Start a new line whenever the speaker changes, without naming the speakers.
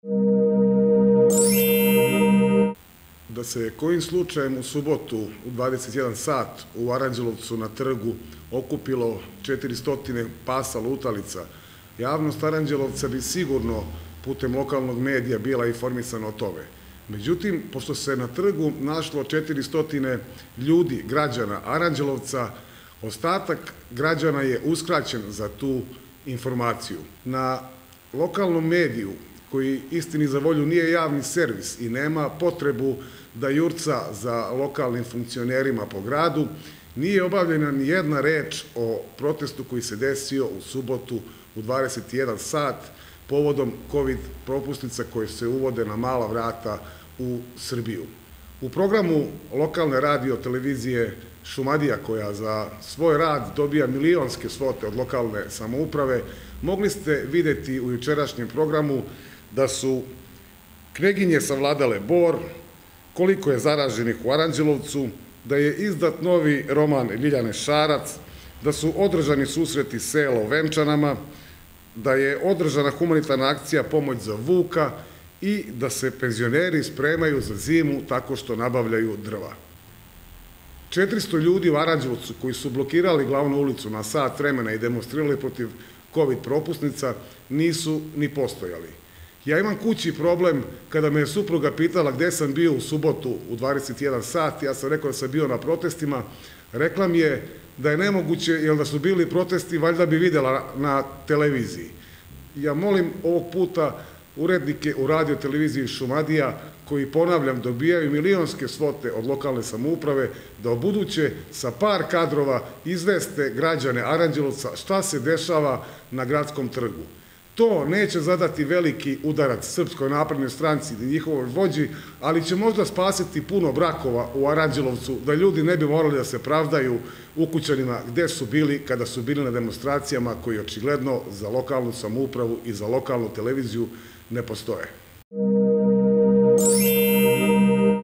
Da se kojim slučajem u subotu u 21 sat u Aranđelovcu na trgu okupilo 400 pasa lutalica, javnost Aranđelovca bi sigurno putem lokalnog medija bila informisana o tome. Međutim, pošto se na trgu našlo 400 ljudi, građana Aranđelovca, ostatak građana je uskraćen za tu informaciju. Na lokalnom mediju, koji istini za volju nije javni servis i nema potrebu da jurca za lokalnim funkcionerima po gradu, nije obavljena ni jedna reč o protestu koji se desio u subotu u 21 sat povodom COVID propusnica koje se uvode na mala vrata u Srbiju. U programu lokalne radio televizije Šumadija, koja za svoj rad dobija milionske svote od lokalne samouprave, mogli ste videti u jučerašnjem programu da su Kneginje savladale Bor, koliko je zaraženih u Aranđelovcu, da je izdat novi roman Ljiljane Šarac, da su održani susreti sela u Venčanama, da je održana humanitarna akcija Pomoć za Vuka i da se penzioneri spremaju za zimu tako što nabavljaju drva. 400 ljudi u Aranđelovcu koji su blokirali glavnu ulicu na sat vremena i demonstrirali protiv COVID propusnica nisu ni postojali. Ja imam kući problem, kada me je supruga pitala gde sam bio u subotu u 21 sat, ja sam rekao da sam bio na protestima, rekla mi je da je nemoguće, jer da su bili protesti, valjda bi videla na televiziji. Ja molim ovog puta urednike u radio televiziji Šumadija, koji, ponavljam, dobijaju milionske svote od lokalne samouprave, da ubuduće sa par kadrova izveste građane Aranđelovca šta se dešava na gradskom trgu. To neće zadati veliki udarac Srpskoj naprednoj stranci i njihovoj vođi, ali će možda spasiti puno brakova u Aranđelovcu, da ljudi ne bi morali da se pravdaju ukućanima gde su bili kada su bili na demonstracijama koji očigledno za lokalnu samoupravu i za lokalnu televiziju ne postoje.